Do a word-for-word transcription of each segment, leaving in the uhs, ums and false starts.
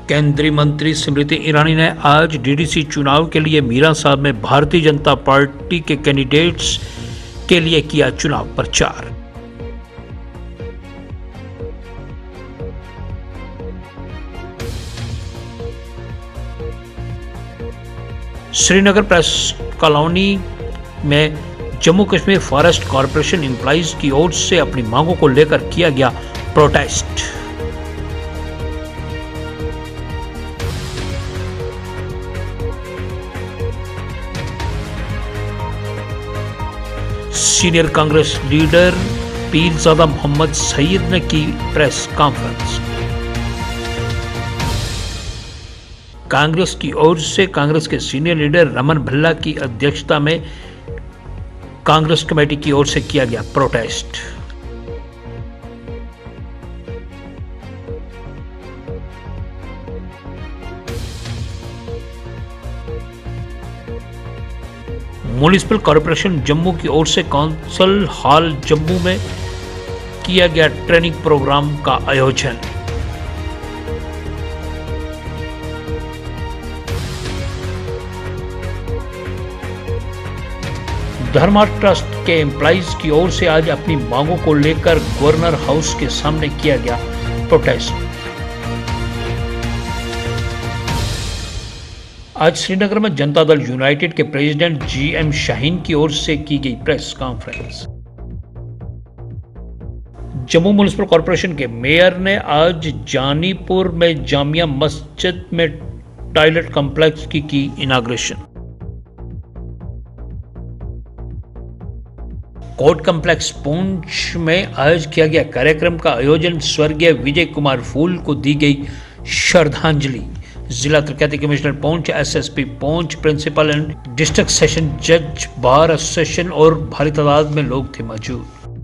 केंद्रीय मंत्री स्मृति ईरानी ने आज डीडीसी चुनाव के लिए मीरा साहब में भारतीय जनता पार्टी के कैंडिडेट्स के लिए किया चुनाव प्रचार। श्रीनगर प्रेस कॉलोनी में Jammu Kashmir forest corporation employees की ओर से अपनी मांगों को लेकर किया गया protest. Senior Congress leader Pirzada Mohammad Saeed ने की प्रेस कॉन्फ्रेंस। कांग्रेस की ओर से कांग्रेस के सीनियर लीडर रमन भल्ला की अध्यक्षता में कांग्रेस कमेटी की ओर से किया गया प्रोटेस्ट। म्युनिसिपल कॉरपोरेशन जम्मू की ओर से कौंसल हॉल जम्मू में किया गया ट्रेनिंग प्रोग्राम का आयोजन। धर्मा ट्रस्ट के एम्प्लॉइज की ओर से आज अपनी मांगों को लेकर गवर्नर हाउस के सामने किया गया प्रोटेस्ट। आज श्रीनगर में जनता दल यूनाइटेड के प्रेसिडेंट जी एम शाहीन की ओर से की गई press conference. Jammu municipal corporation के मेयर ने आज जानीपुर में जामिया मस्जिद में टॉयलेट कॉम्प्लेक्स की की इनाग्रेशन। कोर्ट कॉम्प्लेक्स पुंछ में आज किया गया कार्यक्रम का आयोजन। स्वर्गीय विजय कुमार फूल को दी गई श्रद्धांजलि। जिला तरक्याती commissioner Poonch, SSP Poonch, principal and district session जज, बार एसोसिएशन और भारी तादाद में लोग थे मौजूद।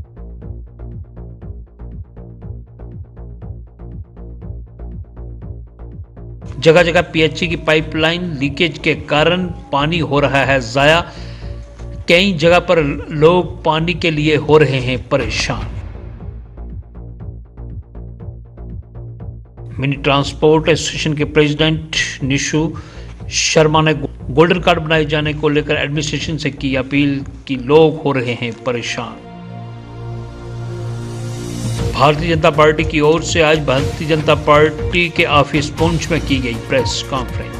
जगह जगह पीएचई की पाइपलाइन लीकेज के कारण पानी हो रहा है जाया। कई जगह पर लोग पानी के लिए हो रहे हैं परेशान। मिनी ट्रांसपोर्ट एसोसिएशन के प्रेसिडेंट निशु शर्मा ने गोल्डन कार्ड बनाए जाने को लेकर एडमिनिस्ट्रेशन से की अपील कि लोग हो रहे हैं परेशान। भारतीय जनता पार्टी की ओर से आज भारतीय जनता पार्टी के ऑफिस पुंछ में की गई प्रेस कॉन्फ्रेंस।